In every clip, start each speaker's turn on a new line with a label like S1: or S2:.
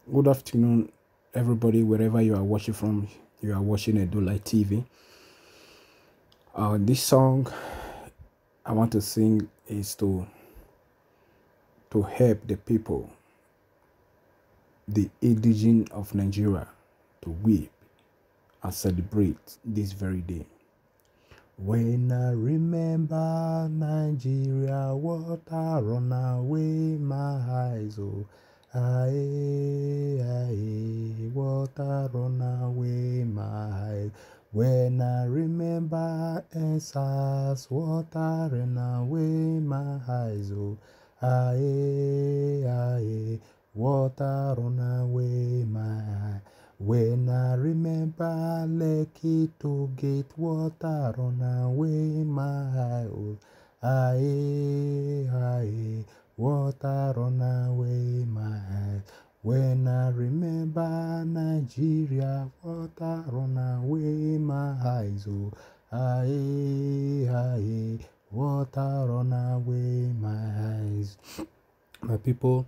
S1: Good afternoon, everybody, wherever you are watching from. You are watching Edolight TV. This song I want to sing is to help the people, the indigenous of Nigeria, to weep and celebrate this very day. When I remember Nigeria, water run away my eyes, oh. Aye, aye, water run away my eyes. When I remember Esas, water run away my eyes, oh. Aye, aye, water run away my eyes. When I remember Lekki to get water run away my eyes. Aye, aye, water run away my eyes. When I remember Nigeria, water run away my eyes. Oh, aye, aye, water run away my eyes. My people,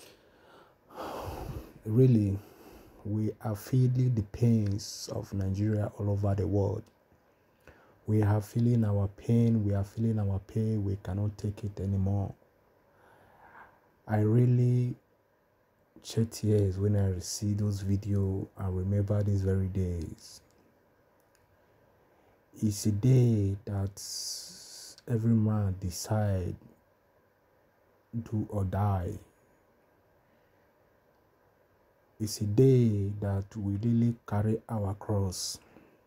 S1: really, we are feeling the pains of Nigeria all over the world. We are feeling our pain. We are feeling our pain. We cannot take it anymore. I really shed tears when I see those videos and remember these very days. It's a day that every man decide do or die. It's a day that we really carry our cross.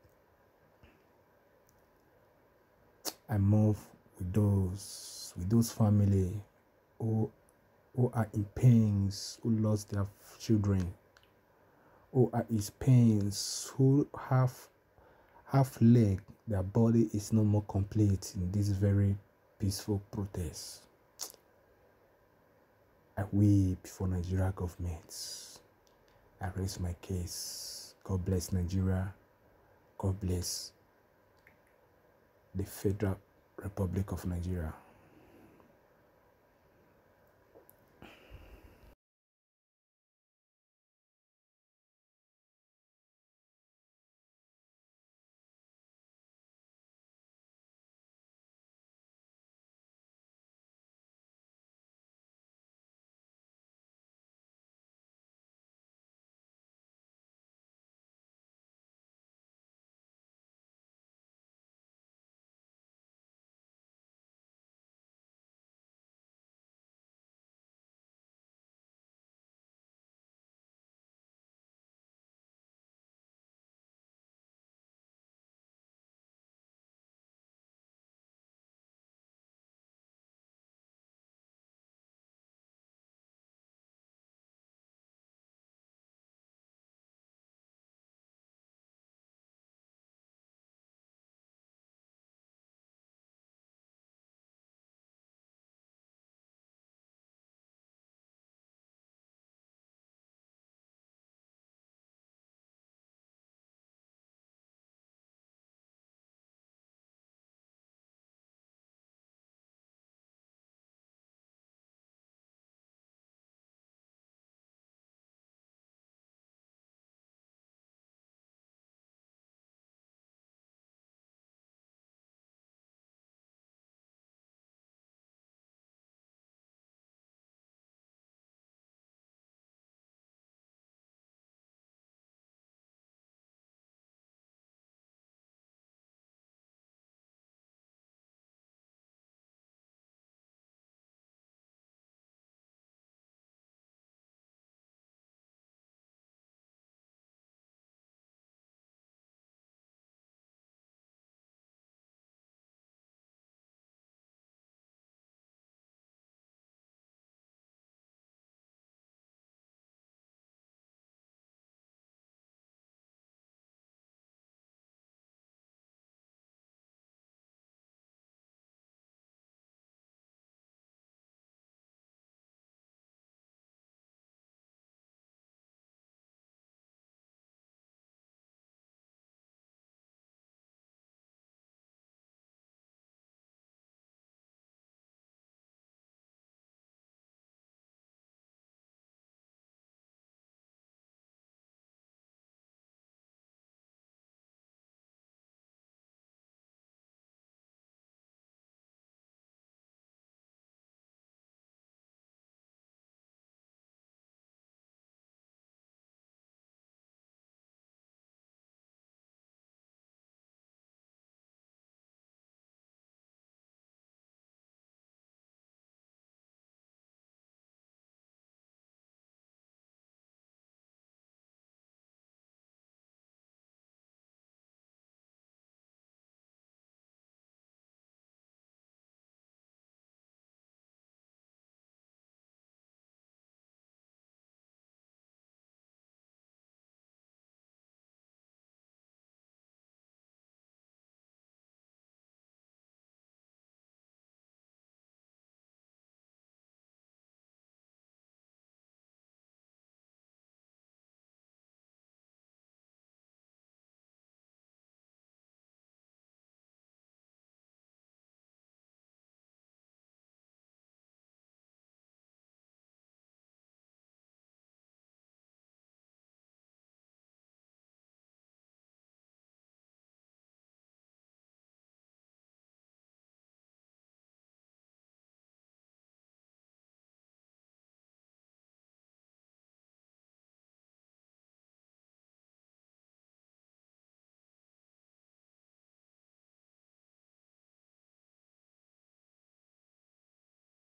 S1: I move with those family who are in pains, who lost their children, who are in pains, who have half leg, their body is no more complete in this very peaceful protest. I weep for Nigeria government. I raise my case. God bless Nigeria. God bless the Federal Republic of Nigeria.